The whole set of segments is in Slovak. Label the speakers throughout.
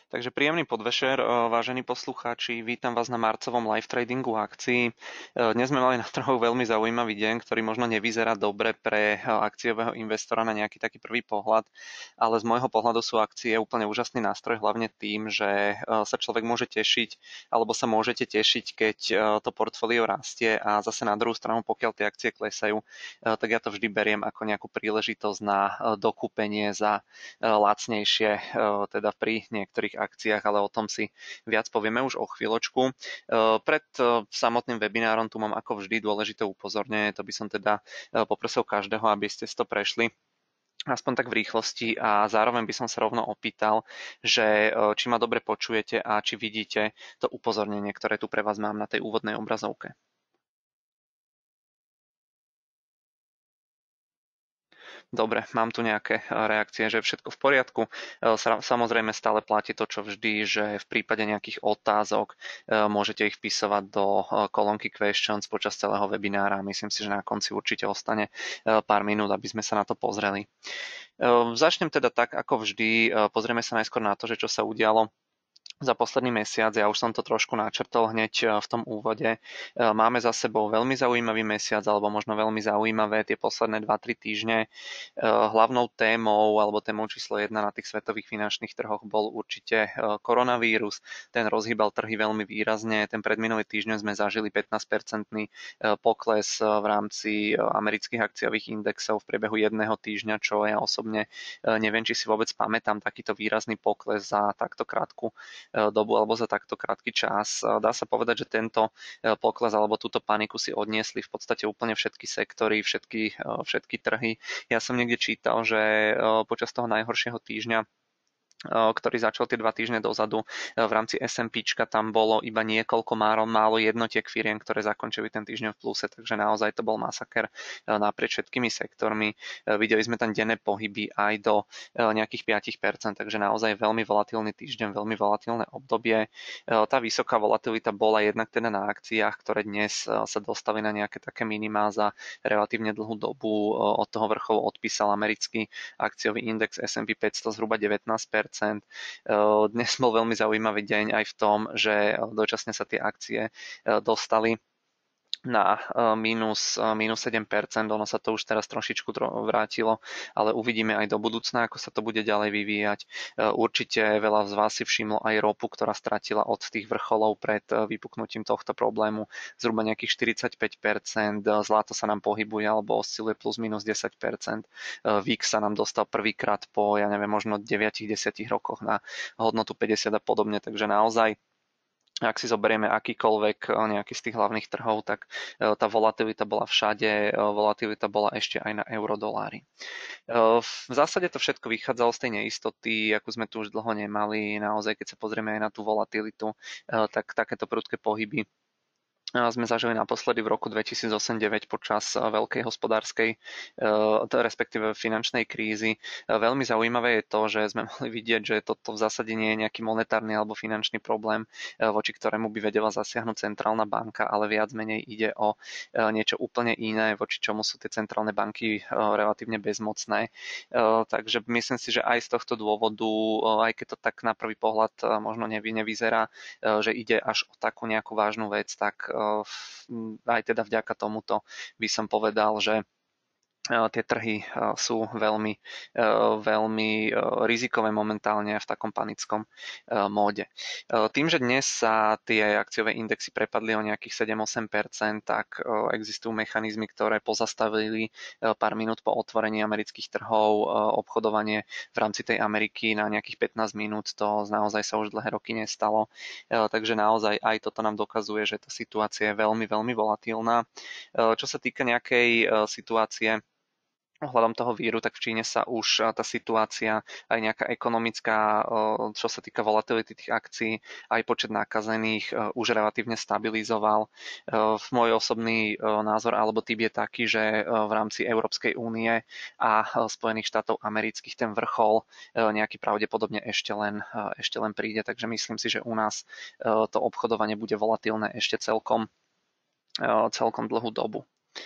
Speaker 1: Takže príjemný podvečer, vážení poslucháči, vítam vás na marcovom live tradingu akcií. Dnes sme mali na trhu veľmi zaujímavý deň, ktorý možno nevyzerá dobre pre akciového investora na nejaký taký prvý pohľad, ale z môjho pohľadu sú akcie úplne úžasný nástroj, hlavne tým, že sa človek môže tešiť, alebo sa môžete tešiť, keď to portfólio rastie a zase na druhú stranu, pokiaľ tie akcie klesajú, tak ja to vždy beriem ako nejakú príležitosť na dokúpenie za lacnejšie, teda pri niektorých akciách, ale o tom si viac povieme už o chvíľočku. Pred samotným webinárom tu mám ako vždy dôležité upozornenie, to by som teda poprosil každého, aby ste si to prešli aspoň tak v rýchlosti a zároveň by som sa rovno opýtal, že či ma dobre počujete a či vidíte to upozornenie, ktoré tu pre vás mám na tej úvodnej obrazovke. Dobre, mám tu nejaké reakcie, že je všetko v poriadku. Samozrejme stále platí to, čo vždy, že v prípade nejakých otázok môžete ich vpisovať do kolónky questions počas celého webinára. Myslím si, že na konci určite ostane pár minút, aby sme sa na to pozreli. Začnem teda tak, ako vždy. Pozrieme sa najskôr na to, že čo sa udialo za posledný mesiac. Ja už som to trošku načrtol hneď v tom úvode. Máme za sebou veľmi zaujímavý mesiac, alebo možno veľmi zaujímavé tie posledné 2-3 týždne. Hlavnou témou, alebo témou číslo 1 na tých svetových finančných trhoch bol určite koronavírus. Ten rozhýbal trhy veľmi výrazne. Ten predminulý týždeň sme zažili 15% pokles v rámci amerických akciových indexov v priebehu jedného týždňa, čo ja osobne neviem, či si vôbec pamätám takýto výrazný pokles za takto krátku dobu alebo za takto krátky čas. Dá sa povedať, že tento pokles alebo túto paniku si odniesli v podstate úplne všetky sektory, všetky trhy. Ja som niekde čítal, že počas toho najhoršieho týždňa, ktorý začal tie 2 týždne dozadu v rámci S&Pčka, tam bolo iba niekoľko málo jednotiek firiem, ktoré zakončili ten týždeň v pluse, takže naozaj to bol masaker naprieč všetkými sektormi. Videli sme tam denné pohyby aj do nejakých 5%, takže naozaj veľmi volatilný týždeň, veľmi volatilné obdobie. Tá vysoká volatilita bola jednak teda na akciách, ktoré dnes sa dostali na nejaké také minimá za relatívne dlhú dobu. Od toho vrcholu odpísal americký akciový index S&P 500 zhruba 19%. Dnes bol veľmi zaujímavý deň aj v tom, že dočasne sa tie akcie dostali na minus 7%, ono sa to už teraz trošičku vrátilo, ale uvidíme aj do budúcna, ako sa to bude ďalej vyvíjať. Určite veľa z vás si všimlo aj ropu, ktorá stratila od tých vrcholov pred vypuknutím tohto problému zhruba nejakých 45%, zlato sa nám pohybuje alebo osciluje plus minus 10%, VIX sa nám dostal prvýkrát po, ja neviem, možno 9-10 rokoch na hodnotu 50 a podobne, takže naozaj ak si zoberieme akýkoľvek nejaký z tých hlavných trhov, tak tá volatilita bola všade, volatilita bola ešte aj na euro-dolári. V zásade to všetko vychádzalo z tej neistoty, akú sme tu už dlho nemali. Naozaj, keď sa pozrieme aj na tú volatilitu, tak takéto prudké pohyby sme zažili naposledy v roku 2008-2009 počas veľkej hospodárskej, respektíve finančnej krízy. Veľmi zaujímavé je to, že sme mohli vidieť, že toto v zásade nie je nejaký monetárny alebo finančný problém, voči ktorému by vedela zasiahnuť centrálna banka, ale viac menej ide o niečo úplne iné, voči čomu sú tie centrálne banky relatívne bezmocné. Takže myslím si, že aj z tohto dôvodu, aj keď to tak na prvý pohľad možno nevyzerá, že ide až o takú nejakú vážnu vec, tak aj teda vďaka tomuto by som povedal, že tie trhy sú veľmi rizikové momentálne v takom panickom móde. Tým, že dnes sa tie akciové indexy prepadli o nejakých 7-8%, tak existujú mechanizmy, ktoré pozastavili pár minút po otvorení amerických trhov obchodovanie v rámci tej Ameriky na nejakých 15 minút. To naozaj sa už dlhé roky nestalo. Takže naozaj aj toto nám dokazuje, že tá situácia je veľmi volatilná. Čo sa týka nejakej situácie ohľadom toho víru, tak v Číne sa už tá situácia, aj nejaká ekonomická, čo sa týka volatility tých akcií, aj počet nakazených už relatívne stabilizoval. Môj osobný názor alebo typ je taký, že v rámci Európskej únie a Spojených štátov amerických ten vrchol nejaký pravdepodobne ešte len príde, takže myslím si, že u nás to obchodovanie bude volatilné ešte celkom dlhú dobu.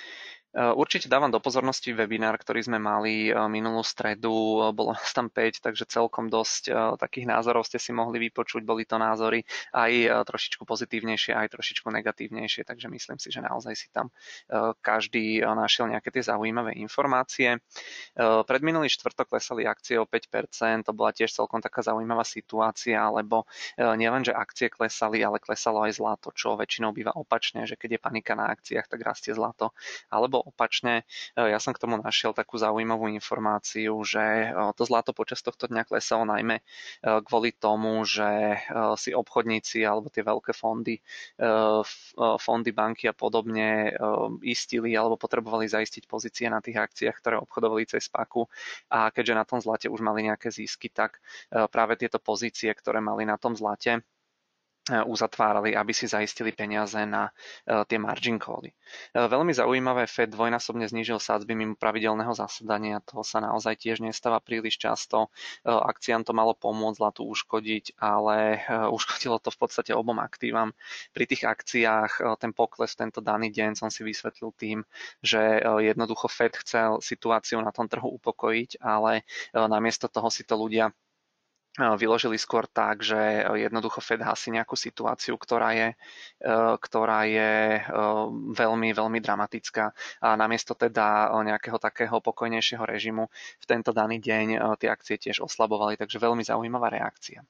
Speaker 1: Určite dávam do pozornosti webinár, ktorý sme mali minulú stredu. Bolo nás tam 5, takže celkom dosť takých názorov ste si mohli vypočuť. Boli to názory aj trošičku pozitívnejšie, aj trošičku negatívnejšie, takže myslím si, že naozaj si tam každý našiel nejaké tie zaujímavé informácie. Predminulý štvrtok klesali akcie o 5%, to bola tiež celkom taká zaujímavá situácia, lebo nielen, že akcie klesali, ale klesalo aj zlato, čo väčšinou býva opačne, že keď je panika na akciách, tak rastie zlato. Alebo opačne, ja som k tomu našiel takú zaujímavú informáciu, že to zlato počas tohto dňa klesalo najmä kvôli tomu, že si obchodníci alebo tie veľké fondy, fondy, banky a podobne istili alebo potrebovali zaistiť pozície na tých akciách, ktoré obchodovali cez paku, a keďže na tom zlate už mali nejaké zisky, tak práve tieto pozície, ktoré mali na tom zlate, uzatvárali, aby si zaistili peniaze na tie margin cally. Veľmi zaujímavé, Fed dvojnásobne znížil sadzby mimo pravidelného zasadania, toho sa naozaj tiež nestáva príliš často. Akciám to malo pomôcť, zlatu uškodiť, ale uškodilo to v podstate obom aktívam. Pri tých akciách ten pokles v tento daný deň som si vysvetlil tým, že jednoducho Fed chcel situáciu na tom trhu upokojiť, ale namiesto toho si to ľudia vyložili skôr tak, že jednoducho Fed hasí nejakú situáciu, ktorá je veľmi, veľmi dramatická, a namiesto teda nejakého takého pokojnejšieho režimu v tento daný deň tie akcie tiež oslabovali, takže veľmi zaujímavá reakcia.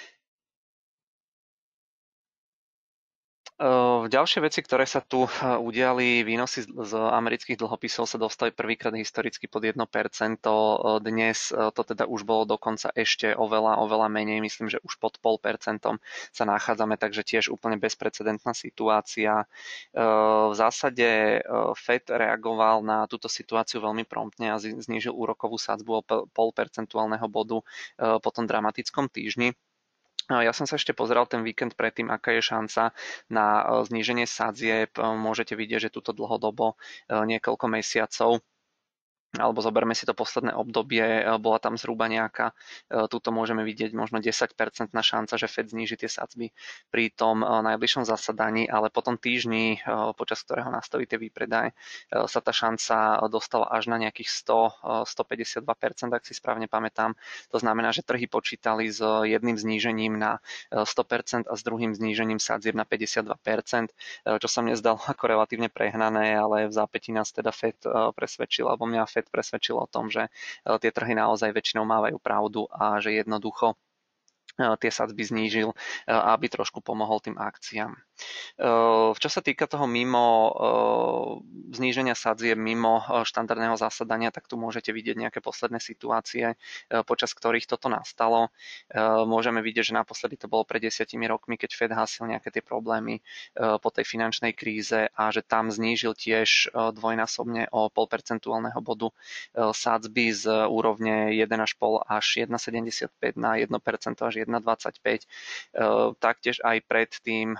Speaker 1: Ďalšie veci, ktoré sa tu udiali, výnosy z amerických dlhopisov sa dostali prvýkrát historicky pod 1%. Dnes to teda už bolo dokonca ešte oveľa, oveľa menej, myslím, že už pod 0,5% sa nachádzame, takže tiež úplne bezprecedentná situácia. V zásade Fed reagoval na túto situáciu veľmi promptne a znížil úrokovú sadzbu o 0,5 percentuálneho bodu po tom dramatickom týždni. Ja som sa ešte pozeral ten víkend predtým, aká je šanca na zníženie sadzieb. Môžete vidieť, že túto dlhodobo niekoľko mesiacov, alebo zoberme si to posledné obdobie, bola tam zhruba nejaká, tuto môžeme vidieť možno 10% šanca, že Fed zníži tie sadzby pri tom najbližšom zasadaní, ale po tom týždni, počas ktorého nastaví tie výpredaje, sa tá šanca dostala až na nejakých 100-152%, ak si správne pamätám. To znamená, že trhy počítali s jedným znížením na 100% a s druhým znížením sadzieb na 52%, čo sa mne zdalo ako relatívne prehnané, ale v zápätí nás teda Fed presvedčil, alebo mňa Fed presvedčil o tom, že tie trhy naozaj väčšinou mávajú pravdu a že jednoducho tie sadzby znížil, aby trošku pomohol tým akciám. Čo sa týka toho mimo zníženia sadzieb mimo štandardného zasadania, tak tu môžete vidieť nejaké posledné situácie, počas ktorých toto nastalo. Môžeme vidieť, že naposledy to bolo pred 10 rokmi, keď Fed hasil nejaké tie problémy po tej finančnej kríze, a že tam znížil tiež dvojnásobne o 0,5 percentuálneho bodu sadzby z úrovne 1,5 až 1,75 na 1% až 1,25. Taktiež aj predtým,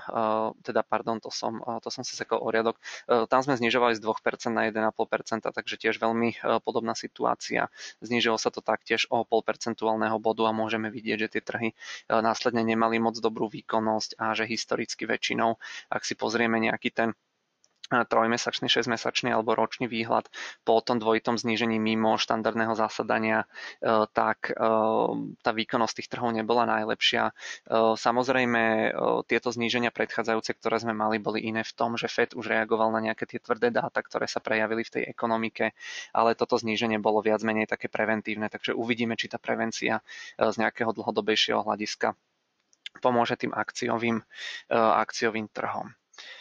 Speaker 1: to som si sekol o riadok, tam sme znižovali z 2% na 1,5%, takže tiež veľmi podobná situácia. Znížilo sa to taktiež o 0,5 percentuálneho bodu a môžeme vidieť, že tie trhy následne nemali moc dobrú výkonnosť a že historicky väčšinou, ak si pozrieme nejaký ten trojmesačný, 6-mesačný alebo ročný výhľad po tom dvojitom znížení mimo štandardného zasadania, tak tá výkonnosť tých trhov nebola najlepšia. Samozrejme, tieto zníženia predchádzajúce, ktoré sme mali, boli iné v tom, že Fed už reagoval na nejaké tie tvrdé dáta, ktoré sa prejavili v tej ekonomike, ale toto zníženie bolo viac menej také preventívne, takže uvidíme, či tá prevencia z nejakého dlhodobejšieho hľadiska pomôže tým akciovým trhom.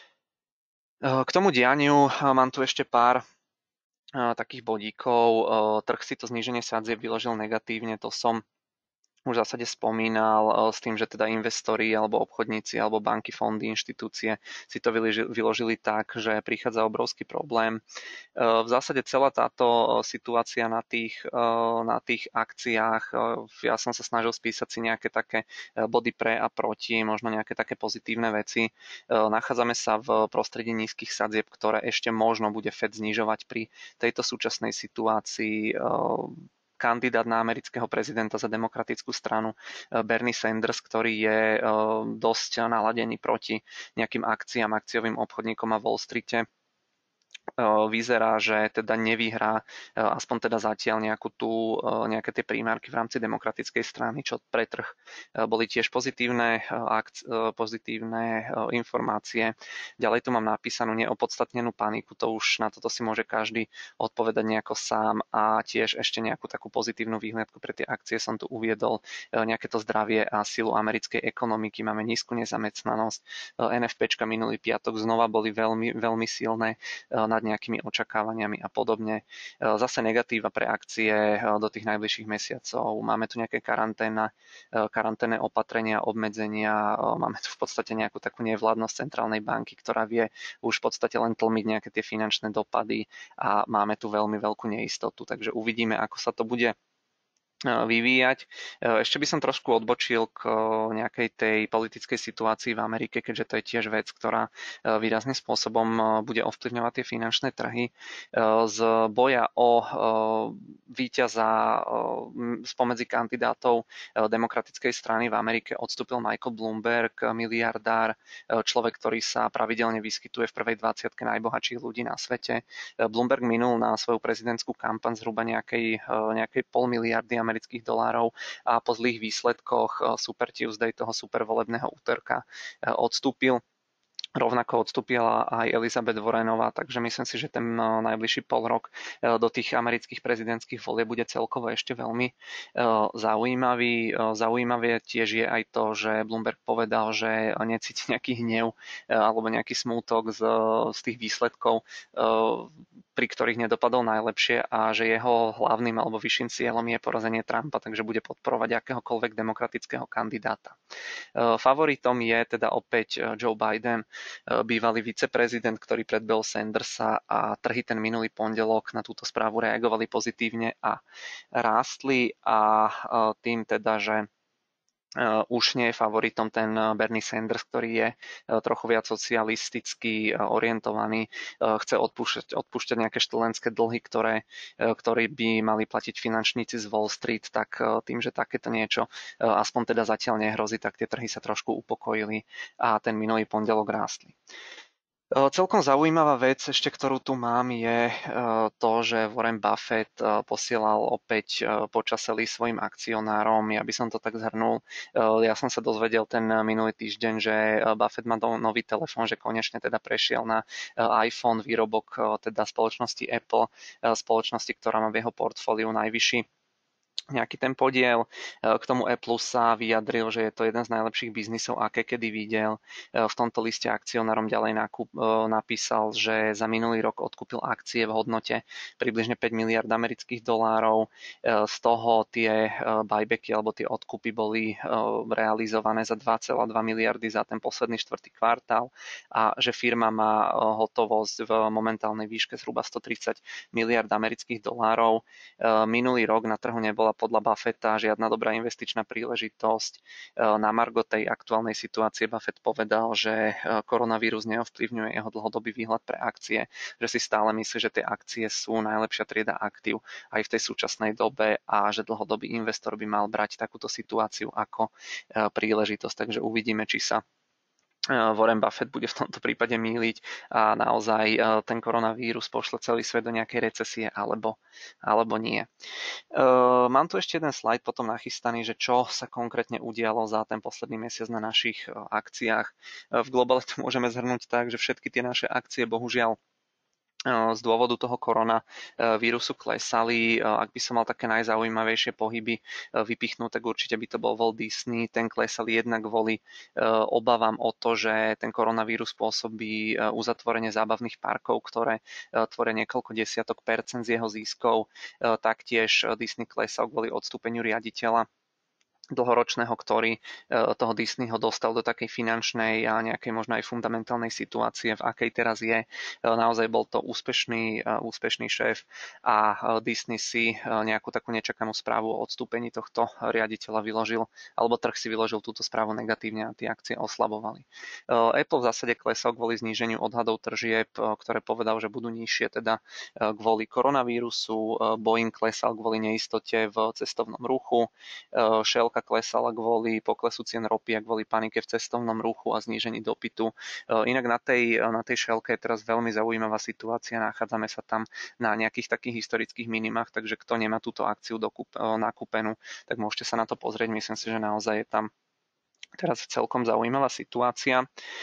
Speaker 1: K tomu dianiu mám tu ešte pár takých bodíkov. Trh si to zníženie sadzieb vyložil negatívne, to som už v zásade spomínal, s tým, že teda investori alebo obchodníci alebo banky, fondy, inštitúcie si to vyložili tak, že prichádza obrovský problém. V zásade celá táto situácia na tých akciách, ja som sa snažil spísať si nejaké také body pre a proti, možno nejaké také pozitívne veci. Nachádzame sa v prostredí nízkych sadzieb, ktoré ešte možno bude Fed znižovať pri tejto súčasnej situácii. Kandidát na amerického prezidenta za demokratickú stranu Bernie Sanders, ktorý je dosť naladený proti nejakým akciám, akciovým obchodníkom a Wall Streete, vyzerá, že teda nevyhrá aspoň teda zatiaľ nejaké tie primárky v rámci demokratickej strany, čo pre trh boli tiež pozitívne informácie. Ďalej tu mám napísanú neopodstatnenú paniku, to už na toto si môže každý odpovedať nejako sám a tiež ešte nejakú takú pozitívnu výhľadku pre tie akcie som tu uviedol, nejaké to zdravie a silu americkej ekonomiky, máme nízku nezamestnanosť, NFPčka minulý piatok znova boli veľmi, veľmi silné nad nejakými očakávaniami a podobne. Zase negatíva pre akcie do tých najbližších mesiacov. Máme tu nejaké karanténne opatrenia, obmedzenia, máme tu v podstate nejakú takú nevládnosť centrálnej banky, ktorá vie už v podstate len tlmiť nejaké tie finančné dopady a máme tu veľmi veľkú neistotu. Takže uvidíme, ako sa to bude vyvíjať. Ešte by som trošku odbočil k nejakej tej politickej situácii v Amerike, keďže to je tiež vec, ktorá výrazným spôsobom bude ovplyvňovať tie finančné trhy. Z boja o víťaza spomedzi kandidátov demokratickej strany v Amerike odstúpil Michael Bloomberg, miliardár, človek, ktorý sa pravidelne vyskytuje v prvej 20 najbohatších ľudí na svete. Bloomberg minul na svoju prezidentskú kampaň zhruba nejakej pol miliardy amerických dolárov a po zlých výsledkoch Super Tuesday, toho supervolebného útorka, odstúpil. Rovnako odstúpila aj Elizabeth Warrenová, takže myslím si, že ten najbližší pol rok do tých amerických prezidentských volieb bude celkovo ešte veľmi zaujímavý. Zaujímavé tiež je aj to, že Bloomberg povedal, že necíti nejaký hnev alebo nejaký smútok z tých výsledkov, pri ktorých nedopadol najlepšie a že jeho hlavným alebo vyšším cieľom je porazenie Trumpa, takže bude podporovať akéhokoľvek demokratického kandidáta. Favoritom je teda opäť Joe Biden, bývalý viceprezident, ktorý predbehol Sandersa a trhy ten minulý pondelok na túto správu reagovali pozitívne a rástli a tým teda, že už nie je favoritom ten Bernie Sanders, ktorý je trochu viac socialisticky orientovaný, chce odpúšťať nejaké študentské dlhy, ktoré by mali platiť finančníci z Wall Street, tak tým, že takéto niečo aspoň teda zatiaľ nehrozí, tak tie trhy sa trošku upokojili a ten minulý pondelok rástli. Celkom zaujímavá vec ešte, ktorú tu mám, je to, že Warren Buffett posielal opäť počasely svojim akcionárom. Ja by som to tak zhrnul. Ja som sa dozvedel ten minulý týždeň, že Buffett má nový telefón, že konečne teda prešiel na iPhone, výrobok teda spoločnosti Apple, spoločnosti, ktorá má v jeho portfóliu najvyšší nejaký ten podiel. K tomu Apple sa vyjadril, že je to jeden z najlepších biznisov, aké kedy videl. V tomto liste akcionárom ďalej napísal, že za minulý rok odkúpil akcie v hodnote približne 5 miliard amerických dolárov. Z toho tie buybacky alebo tie odkupy boli realizované za 2,2 miliardy za ten posledný štvrtý kvartál a že firma má hotovosť v momentálnej výške zhruba 130 miliard amerických dolárov. Minulý rok na trhu nebola podľa Buffetta žiadna dobrá investičná príležitosť. Na margo tej aktuálnej situácie Buffett povedal, že koronavírus neovplyvňuje jeho dlhodobý výhľad pre akcie, že si stále myslí, že tie akcie sú najlepšia trieda aktív aj v tej súčasnej dobe a že dlhodobý investor by mal brať takúto situáciu ako príležitosť. Takže uvidíme, či sa Warren Buffett bude v tomto prípade mýliť a naozaj ten koronavírus pošle celý svet do nejakej recesie alebo nie. Mám tu ešte jeden slajd potom nachystaný, že čo sa konkrétne udialo za ten posledný mesiac na našich akciách. V globále to môžeme zhrnúť tak, že všetky tie naše akcie bohužiaľ z dôvodu toho koronavírusu klesali. Ak by som mal také najzaujímavejšie pohyby vypichnúť, tak určite by to bol Walt Disney. Ten klesal jednak kvôli obavám o to, že ten koronavírus spôsobí uzatvorenie zábavných parkov, ktoré tvoria niekoľko desiatok percent z jeho ziskov. Taktiež Disney klesal kvôli odstúpeniu riaditeľa dlhoročného, ktorý toho Disneyho dostal do takej finančnej a nejakej možno aj fundamentálnej situácie, v akej teraz je. Naozaj bol to úspešný šéf a Disney si nejakú takú nečakanú správu o odstúpení tohto riaditeľa vyložil, alebo trh si vyložil túto správu negatívne a tie akcie oslabovali. Apple v zásade klesol kvôli zníženiu odhadov tržieb, ktoré povedal, že budú nižšie teda kvôli koronavírusu. Boeing klesal kvôli neistote v cestovnom ruchu. Shell roka klesala kvôli poklesu cien ropy a kvôli panike v cestovnom ruchu a znížení dopytu. Inak na tej šelke je teraz veľmi zaujímavá situácia, nachádzame sa tam na nejakých takých historických minimách, takže kto nemá túto akciu nakúpenú, tak môžete sa na to pozrieť. Myslím si, že naozaj je tam teraz celkom zaujímavá situácia.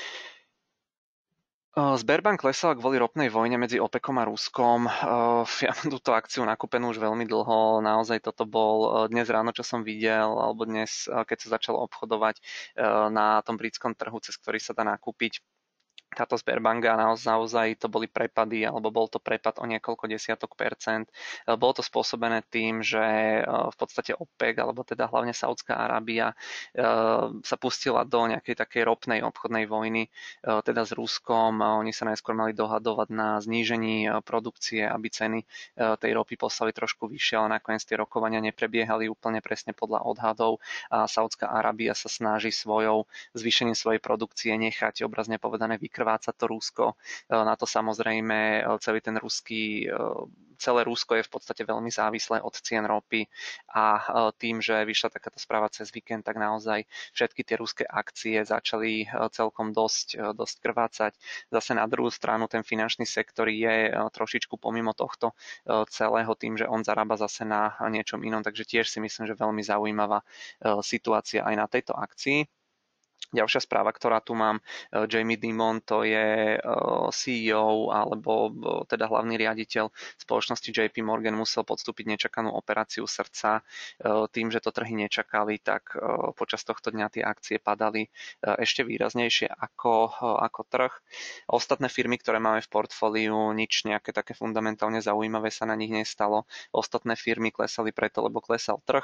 Speaker 1: Sberbank klesala kvôli ropnej vojne medzi OPECom a Ruskom. Ja mám túto akciu nakúpenú už veľmi dlho. Naozaj toto bol dnes ráno, čo som videl, alebo dnes, keď sa začalo obchodovať na tom britskom trhu, cez ktorý sa dá nakúpiť táto Sberbanka, naozaj to boli prepady, alebo bol to prepad o niekoľko desiatok percent. Bolo to spôsobené tým, že v podstate OPEC, alebo teda hlavne Saudská Arábia, sa pustila do nejakej takej ropnej obchodnej vojny, teda s Ruskom. Oni sa najskôr mali dohadovať na znížení produkcie, aby ceny tej ropy poslali trošku vyššie, ale nakoniec tie rokovania neprebiehali úplne presne podľa odhadov a Saudská Arábia sa snaží zvýšením svojej produkcie nechať, obrazne povedané, vykrváca to Rusko. Na to samozrejme celé Rusko je v podstate veľmi závislé od cien ropy a tým, že vyšla takáto správa cez víkend, tak naozaj všetky tie ruské akcie začali celkom dosť krvácať. Zase na druhú stranu ten finančný sektor je trošičku pomimo tohto celého tým, že on zarába zase na niečom inom, takže tiež si myslím, že veľmi zaujímavá situácia aj na tejto akcii. Ďalšia správa, ktorá tu mám, Jamie Dimon, to je CEO alebo teda hlavný riaditeľ spoločnosti JP Morgan, musel podstúpiť nečakanú operáciu srdca. Tým, že to trhy nečakali, tak počas tohto dňa tie akcie padali ešte výraznejšie ako trh. Ostatné firmy, ktoré máme v portfóliu, nič nejaké také fundamentálne zaujímavé sa na nich nestalo. Ostatné firmy klesali preto, lebo klesal trh.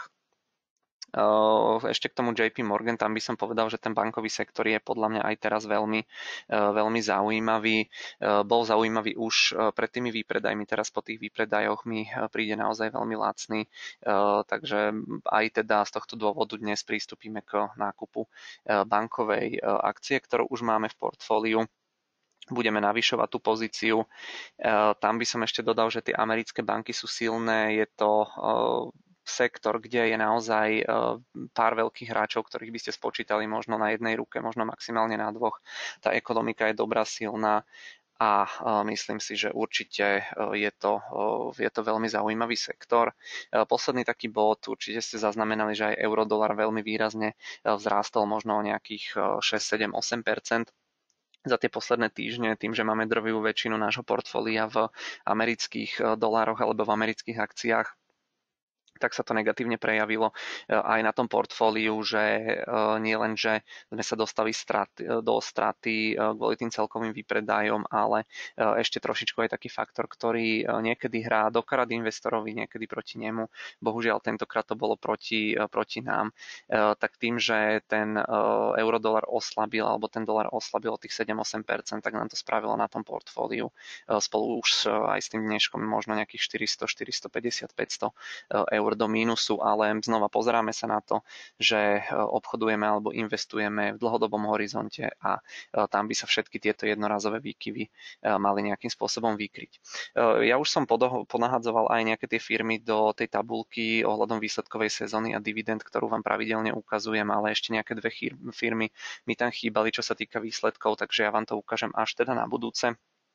Speaker 1: Ešte k tomu JP Morgan, tam by som povedal, že ten bankový sektor je podľa mňa aj teraz veľmi zaujímavý. Bol zaujímavý už pred tými výpredajmi, teraz po tých výpredajoch mi príde naozaj veľmi lacný, takže aj teda z tohto dôvodu dnes pristúpime k nákupu bankovej akcie, ktorú už máme v portfóliu. Budeme navyšovať tú pozíciu. Tam by som ešte dodal, že tie americké banky sú silné, je to sektor, kde je naozaj pár veľkých hráčov, ktorých by ste spočítali možno na jednej ruke, možno maximálne na dvoch. Tá ekonomika je dobrá, silná a myslím si, že určite je to veľmi zaujímavý sektor. Posledný taký bod, určite ste zaznamenali, že aj euro-dolar veľmi výrazne vzrástol možno o nejakých 6, 7, 8%. Za tie posledné týždne, tým, že máme drvivú väčšinu nášho portfólia v amerických dolároch alebo v amerických akciách, tak sa to negatívne prejavilo aj na tom portfóliu, že nie len, že sme sa dostali do straty kvôli tým celkovým výpredajom, ale ešte trošičku je taký faktor, ktorý niekedy hrá do karát investorovi, niekedy proti nemu. Bohužiaľ tentokrát to bolo proti nám. Tak tým, že ten eurodolar oslabil, alebo ten dolar oslabil o tých 7-8%, tak nám to spravilo na tom portfóliu spolu už aj s tým dneškom možno nejakých 400, 450, 500 eur do mínusu, ale znova pozeráme sa na to, že obchodujeme alebo investujeme v dlhodobom horizonte a tam by sa všetky tieto jednorazové výkyvy mali nejakým spôsobom vykryť. Ja už som ponahadzoval aj nejaké tie firmy do tej tabulky ohľadom výsledkovej sezóny a dividend, ktorú vám pravidelne ukazujem, ale ešte nejaké dve firmy mi tam chýbali, čo sa týka výsledkov, takže ja vám to ukážem až teda na budúce,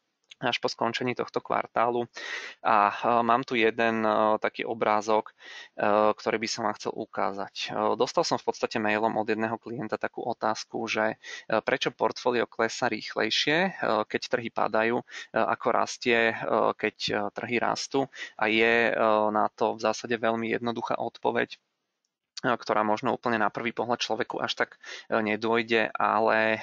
Speaker 1: až po skončení tohto kvartálu. A mám tu jeden taký obrázok, ktorý by som vám chcel ukázať. Dostal som v podstate mailom od jedného klienta takú otázku, že prečo portfólio klesá rýchlejšie, keď trhy padajú, ako rastie, keď trhy rastú. A je na to v zásade veľmi jednoduchá odpoveď, ktorá možno úplne na prvý pohľad človeku až tak nedôjde, ale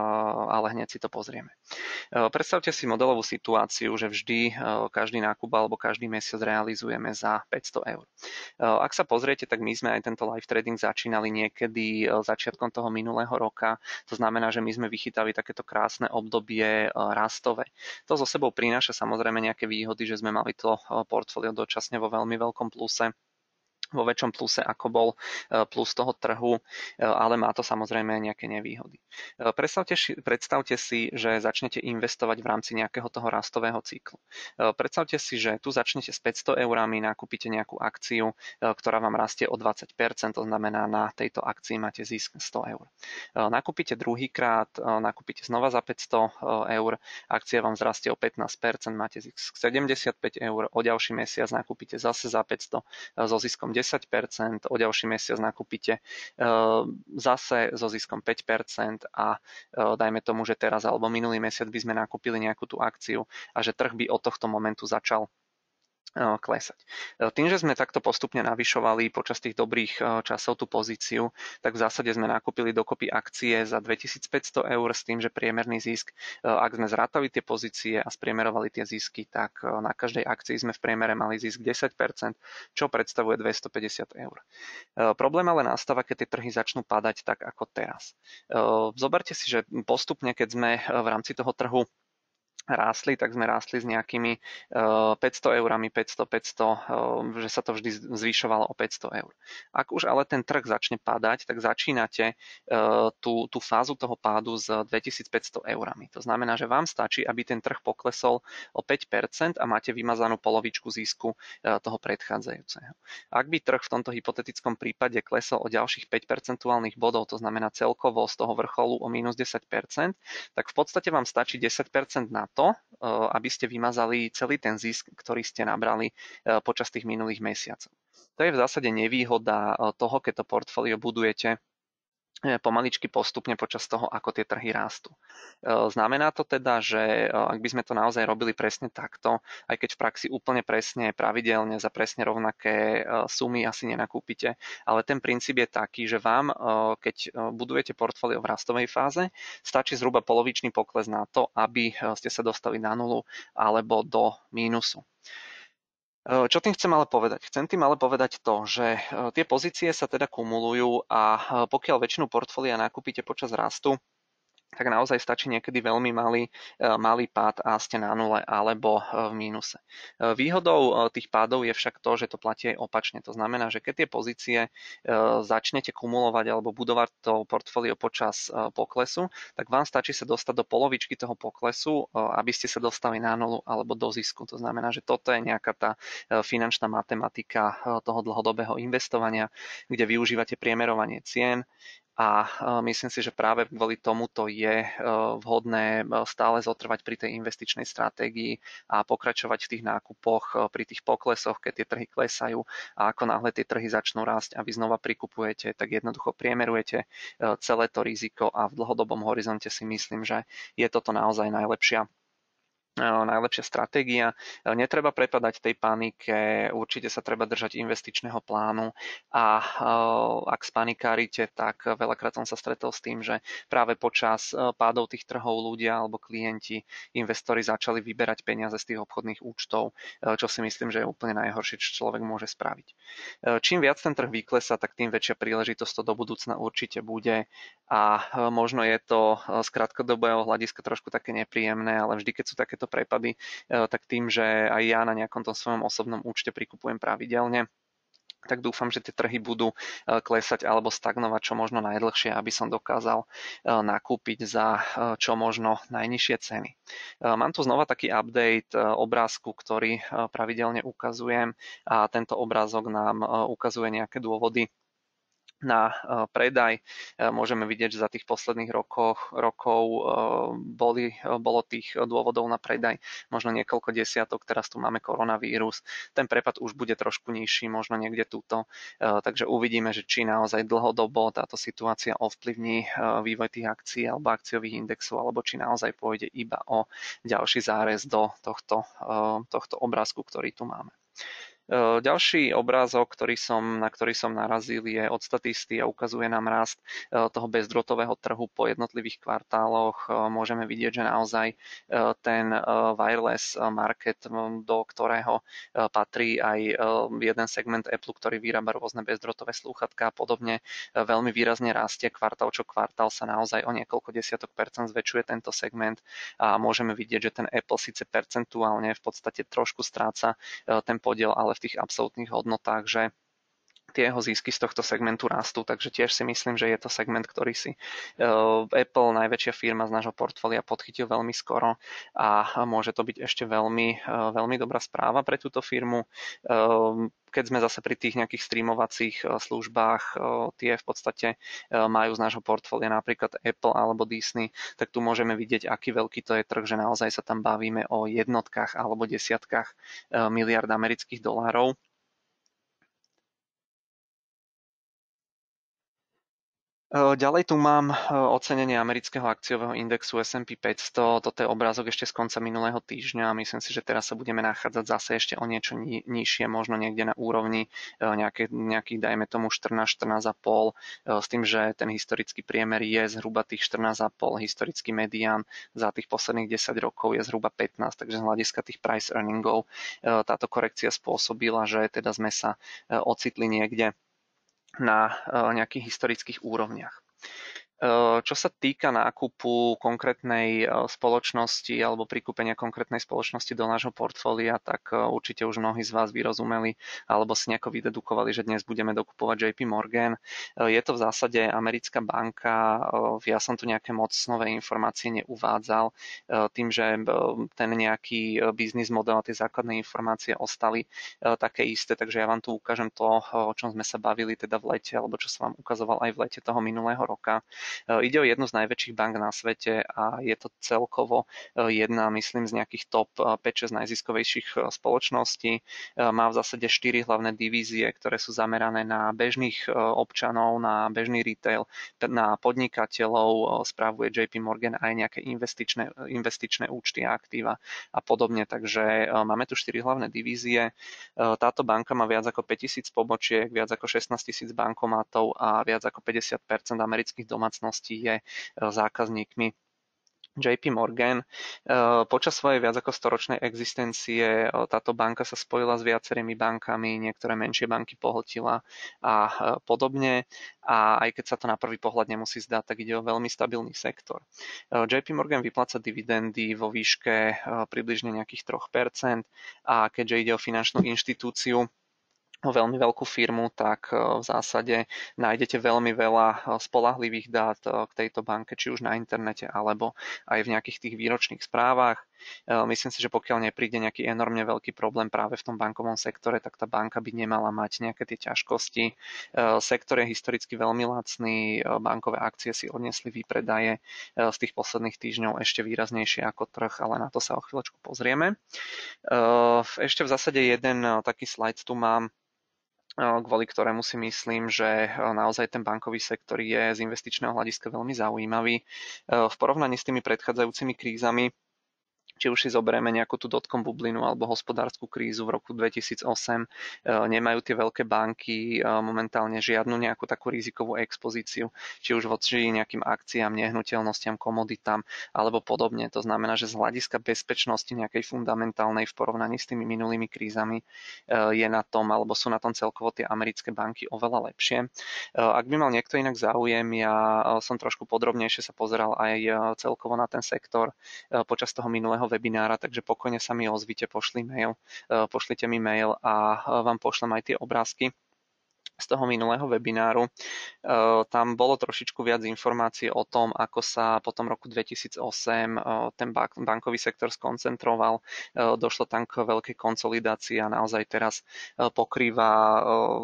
Speaker 1: hneď si to pozrieme. Predstavte si modelovú situáciu, že vždy každý nákup alebo každý mesiac realizujeme za 500 eur. Ak sa pozriete, tak my sme aj tento live trading začínali niekedy začiatkom toho minulého roka. To znamená, že my sme vychytali takéto krásne obdobie rastové. To so sebou prináša samozrejme nejaké výhody, že sme mali to portfólio dočasne vo veľmi veľkom pluse. vo väčšom pluse, ako bol plus toho trhu, ale má to samozrejme nejaké nevýhody. Predstavte si, že začnete investovať v rámci nejakého toho rastového cyklu. Predstavte si, že tu začnete s 500 eurami, nakúpite nejakú akciu, ktorá vám rastie o 20%, to znamená, na tejto akcii máte zisk 100 eur. Nakúpite druhýkrát, nakúpite znova za 500 eur, akcia vám zrastie o 15%, máte zisk 75 eur, o ďalší mesiac nakúpite zase za 500 so ziskom 10%, o ďalší mesiac nakúpite zase so ziskom 5% a dajme tomu, že teraz alebo minulý mesiac by sme nakúpili nejakú tú akciu a že trh by od tohto momentu začal klesať. Tým, že sme takto postupne navyšovali počas tých dobrých časov tú pozíciu, tak v zásade sme nakúpili dokopy akcie za 2500 eur s tým, že priemerný zisk, ak sme zrátali tie pozície a spriemerovali tie zisky, tak na každej akcii sme v priemere mali zisk 10%, čo predstavuje 250 eur. Problém ale nastáva, keď tie trhy začnú padať tak ako teraz. Zoberte si, že postupne, keď sme v rámci toho trhu rástli, tak sme rástli s nejakými 500 eurami, 500, že sa to vždy zvyšovalo o 500 eur. Ak už ale ten trh začne padať, tak začínate tú fázu toho pádu s 2500 eurami. To znamená, že vám stačí, aby ten trh poklesol o 5% a máte vymazanú polovičku zisku toho predchádzajúceho. Ak by trh v tomto hypotetickom prípade klesol o ďalších 5 percentuálnych bodov, to znamená celkovo z toho vrcholu o minus 10%, tak v podstate vám stačí 10% na to, aby ste vymazali celý ten zisk, ktorý ste nabrali počas tých minulých mesiacov. To je v zásade nevýhoda toho, keď to portfólio budujete pomaličky postupne počas toho, ako tie trhy rástу. Znamená to teda, že ak by sme to naozaj robili presne takto, aj keď v praxi úplne presne, pravidelne za presne rovnaké sumy asi nenakúpite, ale ten princíp je taký, že vám, keď budujete portfólio v rastovej fáze, stačí zhruba polovičný pokles na to, aby ste sa dostali na nulu alebo do mínusu. Čo tým chcem ale povedať? Chcem tým ale povedať to, že tie pozície sa teda kumulujú a pokiaľ väčšinu portfólia nakúpite počas rastu, tak naozaj stačí niekedy veľmi malý pád a ste na nule alebo v mínuse. Výhodou tých pádov je však to, že to platí aj opačne. To znamená, že keď tie pozície začnete kumulovať alebo budovať to portfólio počas poklesu, tak vám stačí sa dostať do polovičky toho poklesu, aby ste sa dostali na nulu alebo do zisku. To znamená, že toto je nejaká tá finančná matematika toho dlhodobého investovania, kde využívate priemerovanie cien, a myslím si, že práve kvôli tomuto je vhodné stále zotrvať pri tej investičnej stratégii a pokračovať v tých nákupoch pri tých poklesoch, keď tie trhy klesajú a ako náhle tie trhy začnú rásť a vy znova prikupujete, tak jednoducho priemerujete celé to riziko a v dlhodobom horizonte si myslím, že je toto naozaj najlepšia stratégia. Netreba prepadať tej panike, určite sa treba držať investičného plánu a ak spanikárite, tak veľakrát som sa stretol s tým, že práve počas pádov tých trhov ľudia alebo klienti, investori začali vyberať peniaze z tých obchodných účtov, čo si myslím, že je úplne najhoršie, čo človek môže spraviť. Čím viac ten trh vyklesá, tak tým väčšia príležitosť to do budúcna určite bude a možno je to z krátkodobého hľadiska trošku také nepríjemné, ale vždy, keď sú takéto prepady, tak tým, že aj ja na nejakom tom svojom osobnom účte prikupujem pravidelne, tak dúfam, že tie trhy budú klesať alebo stagnovať čo možno najdlhšie, aby som dokázal nakúpiť za čo možno najnižšie ceny. Mám tu znova taký update obrázku, ktorý pravidelne ukazujem a tento obrázok nám ukazuje nejaké dôvody na predaj. Môžeme vidieť, že za tých posledných rokov bolo tých dôvodov na predaj možno niekoľko desiatok, teraz tu máme koronavírus. Ten prepad už bude trošku nižší, možno niekde túto. Takže uvidíme, že či naozaj dlhodobo táto situácia ovplyvní vývoj tých akcií alebo akciových indexov, alebo či naozaj pôjde iba o ďalší zárez do tohto obrázku, ktorý tu máme. Ďalší obrázok, na ktorý som narazil, je od Statisty a ukazuje nám rast toho bezdrôtového trhu po jednotlivých kvartáloch. Môžeme vidieť, že naozaj ten wireless market, do ktorého patrí aj jeden segment Apple, ktorý vyrába rôzne bezdrôtové slúchatka a podobne, veľmi výrazne rastie. Kvartál čo kvartál sa naozaj o niekoľko desiatok percent zväčšuje tento segment a môžeme vidieť, že ten Apple síce percentuálne v podstate trošku stráca ten podiel, ale v tých absolútnych hodnotách, že tie jeho zisky z tohto segmentu rastú, takže tiež si myslím, že je to segment, ktorý si Apple, najväčšia firma z nášho portfólia, podchytil veľmi skoro a môže to byť ešte veľmi dobrá správa pre túto firmu. Keď sme zase pri tých nejakých streamovacích službách, tie v podstate majú z nášho portfólia napríklad Apple alebo Disney, tak tu môžeme vidieť, aký veľký to je trh, že naozaj sa tam bavíme o jednotkách alebo desiatkách miliard amerických dolárov. Ďalej tu mám ocenenie amerického akciového indexu S&P 500. Toto je obrázok ešte z konca minulého týždňa. Myslím si, že teraz sa budeme nachádzať zase ešte o niečo nižšie, možno niekde na úrovni nejakých, dajme tomu 14-14,5, s tým, že ten historický priemer je zhruba tých 14,5, historický medián za tých posledných 10 rokov je zhruba 15, takže z hľadiska tých price earningov táto korekcia spôsobila, že teda sme sa ocitli niekde na nejakých historických úrovniach. Čo sa týka nákupu konkrétnej spoločnosti alebo prikúpenia konkrétnej spoločnosti do nášho portfólia, tak určite už mnohí z vás vyrozumeli alebo si nejako vydedukovali, že dnes budeme dokupovať JP Morgan. Je to v zásade americká banka, ja som tu nejaké moc nové informácie neuvádzal, tým, že ten nejaký biznis model a tie základné informácie ostali také isté, takže ja vám tu ukážem to, o čom sme sa bavili teda v lete, alebo čo som vám ukazoval aj v lete toho minulého roka. Ide o jednu z najväčších bank na svete a je to celkovo jedna, myslím, z nejakých top 5-6 najziskovejších spoločností. Má v zásade 4 hlavné divízie, ktoré sú zamerané na bežných občanov, na bežný retail, na podnikateľov, spravuje JP Morgan aj nejaké investičné účty a aktíva a podobne. Takže máme tu 4 hlavné divízie. Táto banka má viac ako 5000 pobočiek, viac ako 16 000 bankomatov a viac ako 50% amerických domácností je zákazníkmi JP Morgan. Počas svojej viac ako storočnej existencie táto banka sa spojila s viacerými bankami, niektoré menšie banky pohltila a podobne. A aj keď sa to na prvý pohľad nemusí zdať, tak ide o veľmi stabilný sektor. JP Morgan vypláca dividendy vo výške približne nejakých 3%, a keďže ide o finančnú inštitúciu, veľmi veľkú firmu, tak v zásade nájdete veľmi veľa spoľahlivých dát k tejto banke, či už na internete, alebo aj v nejakých tých výročných správach. Myslím si, že pokiaľ nepríde nejaký enormne veľký problém práve v tom bankovom sektore, tak tá banka by nemala mať nejaké tie ťažkosti. Sektor je historicky veľmi lacný, bankové akcie si odniesli výpredaje z tých posledných týždňov ešte výraznejšie ako trh, ale na to sa o chvíľočku pozrieme. Ešte v zásade jeden taký slajd tu mám, kvôli ktorému si myslím, že naozaj ten bankový sektor je z investičného hľadiska veľmi zaujímavý. V porovnaní s tými predchádzajúcimi krízami, či už si zoberieme nejakú tú dotcom bublinu alebo hospodárskú krízu v roku 2008, nemajú tie veľké banky momentálne žiadnu nejakú takú rizikovú expozíciu, či už voči nejakým akciám, nehnuteľnostiam, komoditám alebo podobne. To znamená, že z hľadiska bezpečnosti nejakej fundamentálnej v porovnaní s tými minulými krízami je na tom, alebo sú na tom celkovo tie americké banky oveľa lepšie. Ak by mal niekto inak záujem, ja som trošku podrobnejšie sa pozeral aj celkovo na ten sektor počas toho minulého webinára, takže pokojne sa mi ozvite, pošlite mi mail a vám pošlem aj tie obrázky z toho minulého webináru. Tam bolo trošičku viac informácií o tom, ako sa po tom roku 2008 ten bankový sektor skoncentroval. Došlo tam k veľkej konsolidácii a naozaj teraz pokrýva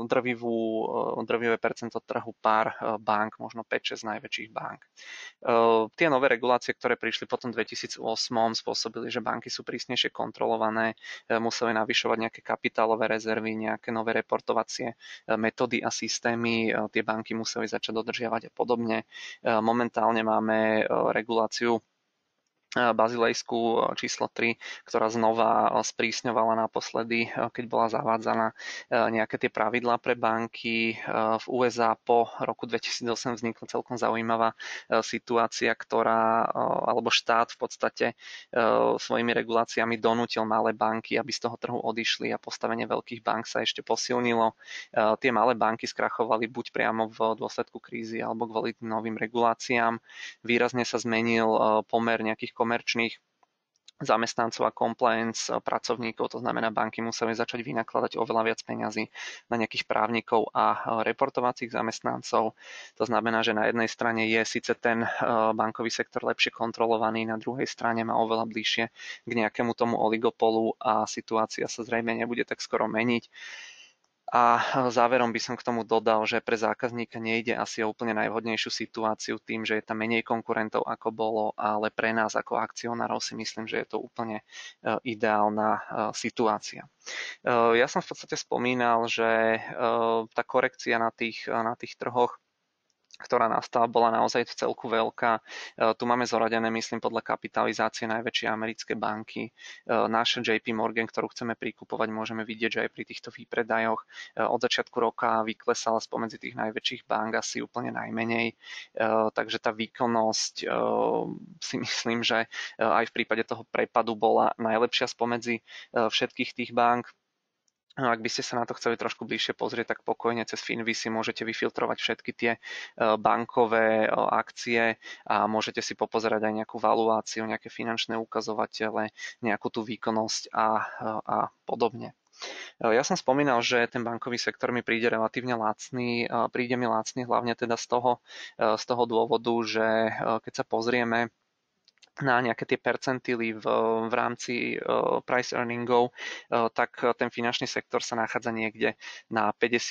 Speaker 1: drvivé percento trhu pár bank, možno 5-6 najväčších bank. Tie nové regulácie, ktoré prišli potom v 2008, spôsobili, že banky sú prísnejšie kontrolované, museli navyšovať nejaké kapitálové rezervy, nejaké nové reportovacie metódy a systémy, tie banky museli začať dodržiavať a podobne. Momentálne máme reguláciu bazilejskú číslo 3, ktorá znova sprísňovala naposledy, keď bola zavádzaná nejaké tie pravidlá pre banky. V USA po roku 2008 vznikla celkom zaujímavá situácia, alebo štát v podstate svojimi reguláciami donútil malé banky, aby z toho trhu odišli a postavenie veľkých bank sa ešte posilnilo. Tie malé banky skrachovali buď priamo v dôsledku krízy alebo kvôli novým reguláciám. Výrazne sa zmenil pomer nejakých komerčných zamestnancov a compliance pracovníkov, to znamená, banky museli začať vynakladať oveľa viac peňazí na nejakých právnikov a reportovacích zamestnancov. To znamená, že na jednej strane je síce ten bankový sektor lepšie kontrolovaný, na druhej strane má oveľa bližšie k nejakému tomu oligopolu a situácia sa zrejme nebude tak skoro meniť. A záverom by som k tomu dodal, že pre zákazníka nejde asi o úplne najvhodnejšiu situáciu tým, že je tam menej konkurentov ako bolo, ale pre nás ako akcionárov si myslím, že je to úplne ideálna situácia. Ja som v podstate spomínal, že tá korekcia na tých trhoch, ktorá nastala, bola naozaj v celku veľká. Tu máme zoradené, myslím, podľa kapitalizácie najväčšie americké banky. Naša JP Morgan, ktorú chceme prikupovať, môžeme vidieť, že aj pri týchto výpredajoch od začiatku roka vyklesala spomedzi tých najväčších bank asi úplne najmenej. Takže tá výkonnosť si myslím, že aj v prípade toho prepadu bola najlepšia spomedzi všetkých tých bank. Ak by ste sa na to chceli trošku bližšie pozrieť, tak pokojne cez Finvi si môžete vyfiltrovať všetky tie bankové akcie a môžete si popozerať aj nejakú valuáciu, nejaké finančné ukazovatele, nejakú tú výkonnosť a podobne. Ja som spomínal, že ten bankový sektor mi príde relatívne lacný. Príde mi lacný hlavne teda z toho dôvodu, že keď sa pozrieme na nejaké tie percentily v rámci price earningov, tak ten finančný sektor sa nachádza niekde na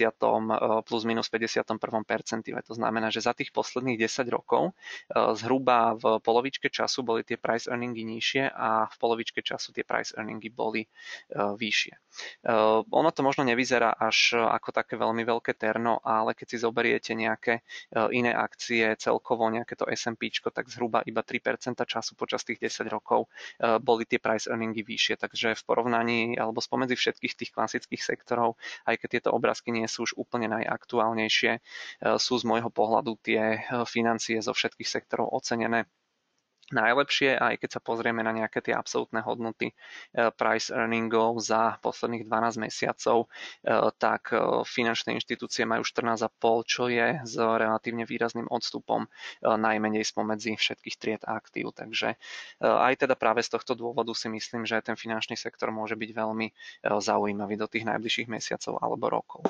Speaker 1: 50. plus minus 51. percentile. To znamená, že za tých posledných 10 rokov zhruba v polovičke času boli tie price earningy nižšie a v polovičke času tie price earningy boli vyššie. Ono to možno nevyzerá až ako také veľmi veľké terno, ale keď si zoberiete nejaké iné akcie, celkovo nejaké to S&Pčko, tak zhruba iba 3% času počas tých 10 rokov boli tie price earningy vyššie. Takže v porovnaní alebo spomedzi všetkých tých klasických sektorov, aj keď tieto obrázky nie sú už úplne najaktuálnejšie, sú z môjho pohľadu tie financie zo všetkých sektorov ocenené najlepšie, aj keď sa pozrieme na nejaké tie absolútne hodnoty price earningov za posledných 12 mesiacov, tak finančné inštitúcie majú 14,5, čo je s relatívne výrazným odstupom najmenej spomedzi všetkých tried aktív. Takže aj teda práve z tohto dôvodu si myslím, že ten finančný sektor môže byť veľmi zaujímavý do tých najbližších mesiacov alebo rokov.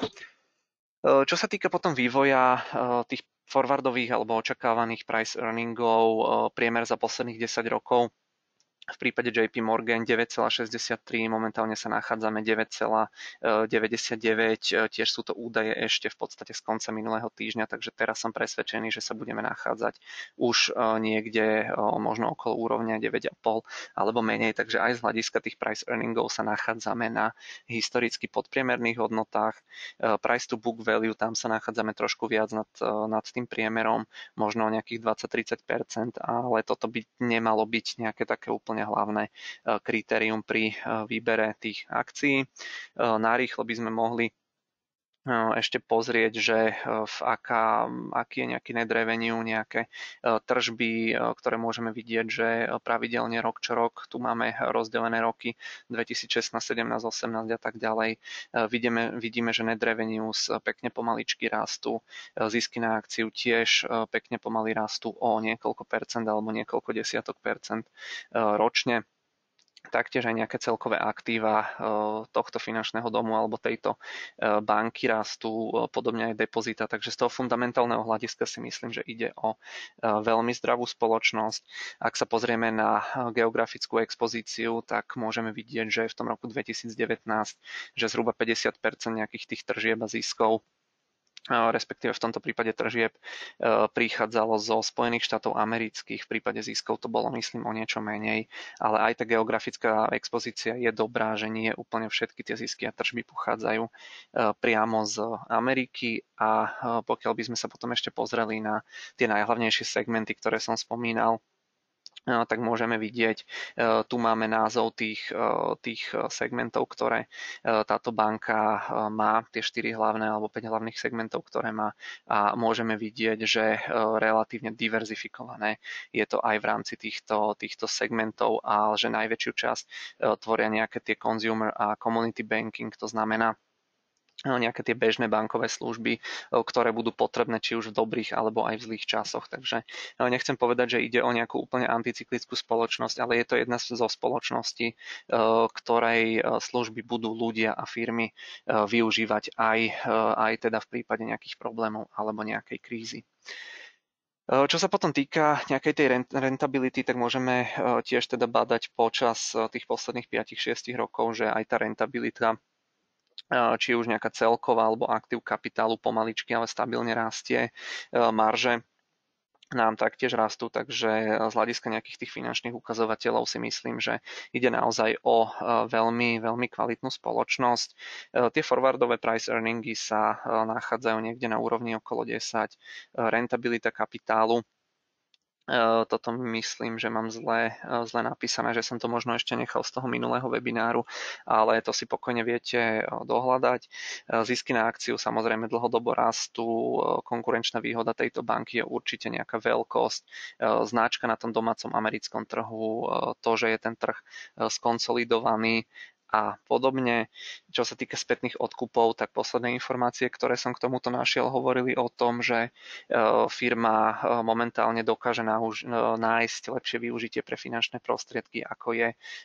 Speaker 1: Čo sa týka potom vývoja tých forwardových alebo očakávaných price earningov, priemer za posledných 10 rokov, v prípade JP Morgan 9,63, momentálne sa nachádzame 9,99, tiež sú to údaje ešte v podstate z konca minulého týždňa, takže teraz som presvedčený, že sa budeme nachádzať už niekde možno okolo úrovne 9,5 alebo menej, takže aj z hľadiska tých price earningov sa nachádzame na historicky podpriemerných hodnotách. Price to book value, tam sa nachádzame trošku viac nad tým priemerom, možno nejakých 20-30%, ale toto by nemalo byť nejaké také úplne hlavné kritérium pri výbere tých akcií. Narýchlo by sme mohli ešte pozrieť, že aký je nejaký net revenue, nejaké tržby, ktoré môžeme vidieť, že pravidelne rok čo rok, tu máme rozdelené roky 2016, 17, 18 a tak ďalej. Vidíme, že net revenues pekne pomaličky rastú, zisky na akciu tiež pekne pomaly rastú o niekoľko percent alebo niekoľko desiatok percent ročne. Taktiež aj nejaké celkové aktíva tohto finančného domu alebo tejto banky rastú, podobne aj depozita. Takže z toho fundamentálneho hľadiska si myslím, že ide o veľmi zdravú spoločnosť. Ak sa pozrieme na geografickú expozíciu, tak môžeme vidieť, že v tom roku 2019, že zhruba 50% nejakých tých tržieb a ziskov, respektíve v tomto prípade tržieb, prichádzalo zo Spojených štátov amerických. V prípade ziskov to bolo, myslím, o niečo menej, ale aj tá geografická expozícia je dobrá, že nie úplne všetky tie zisky a tržby pochádzajú priamo z Ameriky a pokiaľ by sme sa potom ešte pozreli na tie najhlavnejšie segmenty, ktoré som spomínal, tak môžeme vidieť, tu máme názov tých segmentov, ktoré táto banka má, tie 4 hlavné alebo 5 hlavných segmentov, ktoré má, a môžeme vidieť, že relatívne diverzifikované je to aj v rámci týchto segmentov a že najväčšiu časť tvoria nejaké tie consumer a community banking, to znamená nejaké tie bežné bankové služby, ktoré budú potrebné či už v dobrých alebo aj v zlých časoch. Takže nechcem povedať, že ide o nejakú úplne anticyklickú spoločnosť, ale je to jedna zo spoločností, ktorej služby budú ľudia a firmy využívať aj teda v prípade nejakých problémov alebo nejakej krízy. Čo sa potom týka nejakej tej rentability, tak môžeme tiež teda badať počas tých posledných 5-6 rokov, že aj tá rentabilita, či už nejaká celková alebo aktív kapitálu pomaličky, ale stabilne rastie. Marže nám taktiež rastú, takže z hľadiska nejakých tých finančných ukazovateľov si myslím, že ide naozaj o veľmi, veľmi kvalitnú spoločnosť. Tie forwardové price earningy sa nachádzajú niekde na úrovni okolo 10, rentabilita kapitálu. Toto myslím, že mám zle napísané, že som to možno ešte nechal z toho minulého webináru, ale to si pokojne viete dohľadať. Zisky na akciu samozrejme dlhodobo rastú, konkurenčná výhoda tejto banky je určite nejaká veľkosť, značka na tom domácom americkom trhu, to, že je ten trh skonsolidovaný a podobne. Čo sa týka spätných odkupov, tak posledné informácie, ktoré som k tomuto našiel, hovorili o tom, že firma momentálne dokáže nájsť lepšie využitie pre finančné prostriedky, ako je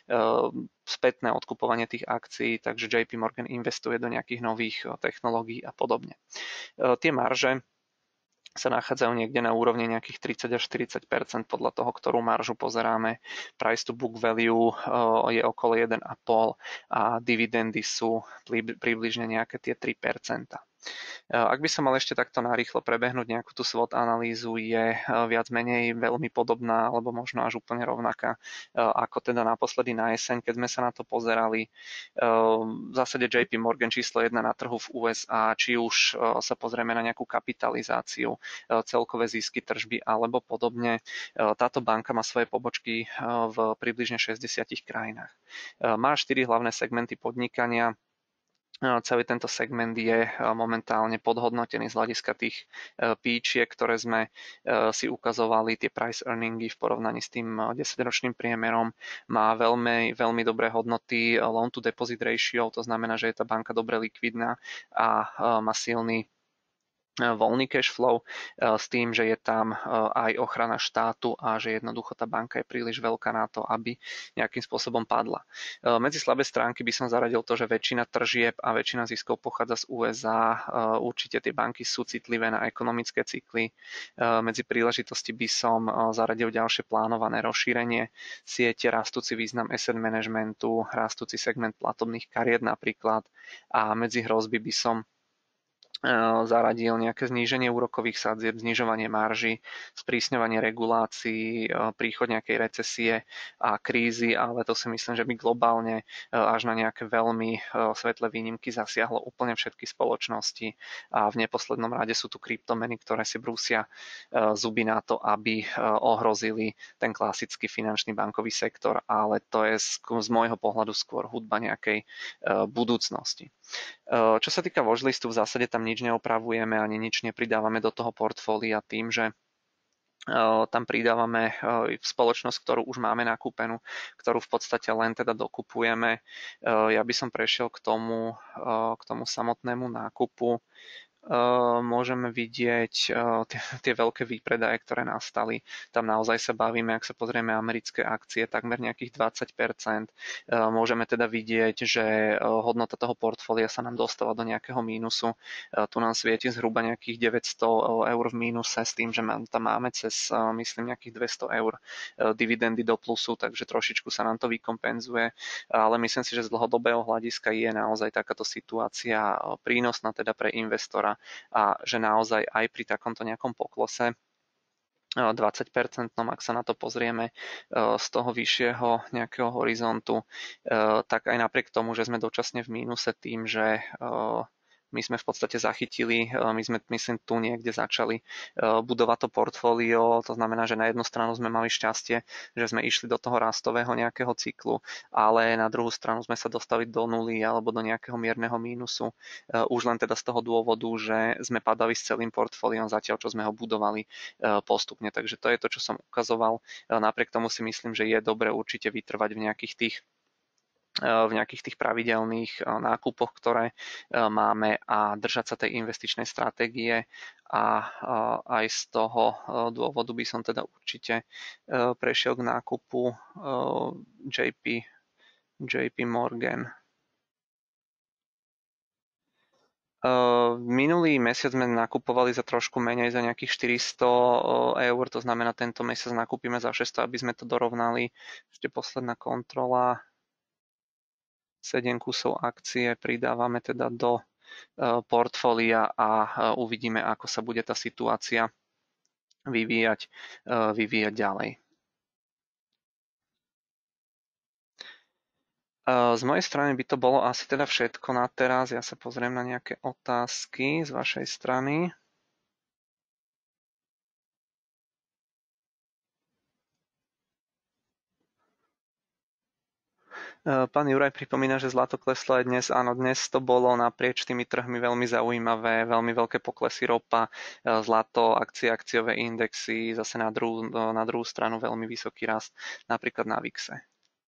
Speaker 1: spätné odkupovanie tých akcií, takže JP Morgan investuje do nejakých nových technológií a podobne. Tie marže sa nachádzajú niekde na úrovni nejakých 30 až 40% podľa toho, ktorú maržu pozeráme. Price to book value je okolo 1,5 a dividendy sú približne nejaké tie 3%. Ak by som mal ešte takto narýchlo prebehnúť nejakú tú SWOT analýzu, je viac menej veľmi podobná, alebo možno až úplne rovnaká, ako teda naposledy na jeseň, keď sme sa na to pozerali. V zásade JP Morgan číslo 1 na trhu v USA, či už sa pozrieme na nejakú kapitalizáciu, celkové zisky, tržby alebo podobne. Táto banka má svoje pobočky v približne 60 krajinách. Má 4 hlavné segmenty podnikania. Celý tento segment je momentálne podhodnotený z hľadiska tých píčiek, ktoré sme si ukazovali, tie price earningy v porovnaní s tým 10-ročným priemerom. Má veľmi, veľmi dobré hodnoty loan to deposit ratio, to znamená, že je tá banka dobre likvidná a má silný voľný cash flow s tým, že je tam aj ochrana štátu a že jednoducho tá banka je príliš veľká na to, aby nejakým spôsobom padla. Medzi slabé stránky by som zaradil to, že väčšina tržieb a väčšina ziskov pochádza z USA. Určite tie banky sú citlivé na ekonomické cykly. Medzi príležitosti by som zaradil ďalšie plánované rozšírenie siete, rastúci význam asset managementu, rastúci segment platobných kariet napríklad a medzi hrozby by som zaradil nejaké zníženie úrokových sadzieb, znižovanie marží, sprísňovanie regulácií, príchod nejakej recesie a krízy, ale to si myslím, že by globálne až na nejaké veľmi svetlé výnimky zasiahlo úplne všetky spoločnosti a v neposlednom rade sú tu kryptomeny, ktoré si brúsia zuby na to, aby ohrozili ten klasický finančný bankový sektor, ale to je z môjho pohľadu skôr hudba nejakej budúcnosti. Čo sa týka watchlistu, v zásade tam nič neopravujeme ani nič nepridávame do toho portfólia tým, že tam pridávame spoločnosť, ktorú už máme nakúpenú, ktorú v podstate len teda dokupujeme. Ja by som prešiel k tomu samotnému nákupu. Môžeme vidieť tie veľké výpredaje, ktoré nastali. Tam naozaj sa bavíme, ak sa pozrieme americké akcie, takmer nejakých 20%. Môžeme teda vidieť, že hodnota toho portfólia sa nám dostala do nejakého mínusu. Tu nám svieti zhruba nejakých 900 eur v mínuse s tým, že tam máme cez, myslím, nejakých 200 eur dividendy do plusu, takže trošičku sa nám to vykompenzuje. Ale myslím si, že z dlhodobého hľadiska je naozaj takáto situácia prínosná teda pre investora a že naozaj aj pri takomto nejakom poklose 20%, ak sa na to pozrieme z toho vyššieho nejakého horizontu, tak aj napriek tomu, že sme dočasne v mínuse tým, že my sme v podstate zachytili, my sme, myslím, tu niekde začali budovať to portfólio, to znamená, že na jednu stranu sme mali šťastie, že sme išli do toho rastového nejakého cyklu, ale na druhú stranu sme sa dostali do nuly alebo do nejakého mierneho mínusu, už len teda z toho dôvodu, že sme padali s celým portfóliom zatiaľ, čo sme ho budovali postupne. Takže to je to, čo som ukazoval. Napriek tomu si myslím, že je dobre určite vytrvať v nejakých tých v nejakých tých pravidelných nákupoch, ktoré máme a držať sa tej investičnej stratégie a aj z toho dôvodu by som teda určite prešiel k nákupu JP, JP Morgan. Minulý mesiac sme nakupovali za trošku menej, za nejakých 400 eur, to znamená tento mesiac nakúpime za 600, aby sme to dorovnali. Ešte posledná kontrola, 7 kusov akcie pridávame teda do portfólia a uvidíme, ako sa bude tá situácia vyvíjať ďalej. Z mojej strany by to bolo asi teda všetko na teraz. Ja sa pozriem na nejaké otázky z vašej strany. Pán Juraj pripomína, že zlato kleslo aj dnes. Áno, dnes to bolo naprieč tými trhmi veľmi zaujímavé, veľmi veľké poklesy ropa, zlato, akcie, akciové indexy, zase na druhú stranu veľmi vysoký rast, napríklad na VIXe.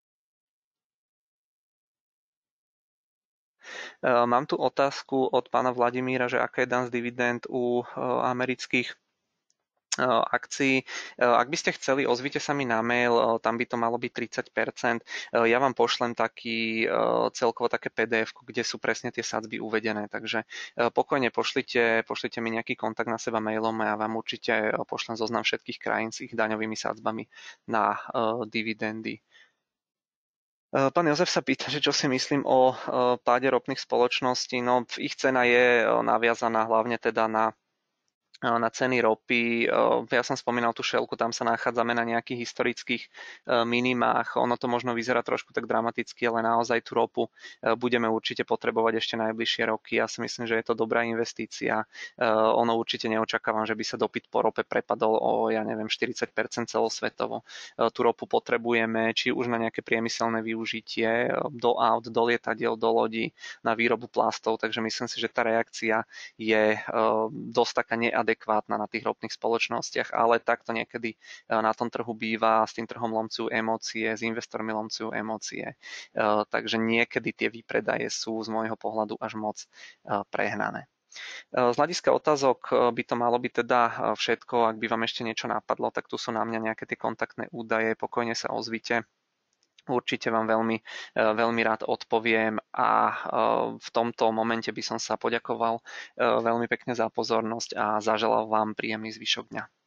Speaker 1: Mám tu otázku od pána Vladimíra, že aká je daň z dividend u amerických akcií. Ak by ste chceli, ozvite sa mi na mail, tam by to malo byť 30%. Ja vám pošlem celkovo také PDF, kde sú presne tie sadzby uvedené, takže pokojne pošlite mi nejaký kontakt na seba mailom a ja vám určite pošlem zoznam všetkých krajín s ich daňovými sadzbami na dividendy. Pán Jozef sa pýta, že čo si myslím o páde ropných spoločností. No, ich cena je naviazaná hlavne teda na ceny ropy. Ja som spomínal tú šelku, tam sa nachádzame na nejakých historických minimách. Ono to možno vyzerá trošku tak dramaticky, ale naozaj tú ropu budeme určite potrebovať ešte najbližšie roky. Ja si myslím, že je to dobrá investícia. Ono určite neočakávam, že by sa dopyt po rope prepadol o, ja neviem, 40% celosvetovo. Tú ropu potrebujeme, či už na nejaké priemyselné využitie, do aut, do lietadiel, do lodí, na výrobu plastov, takže myslím si, že tá reakcia je dosť taká neadekvátna na tých ropných spoločnostiach, ale takto niekedy na tom trhu býva, s tým trhom lomcujú emócie, s investormi lomcujú emócie. Takže niekedy tie výpredaje sú z môjho pohľadu až moc prehnané. Z hľadiska otázok by to malo byť teda všetko. Ak by vám ešte niečo napadlo, tak tu sú na mňa nejaké tie kontaktné údaje, pokojne sa ozvite. Určite vám veľmi rád odpoviem a v tomto momente by som sa poďakoval veľmi pekne za pozornosť a zaželal vám príjemný zvyšok dňa.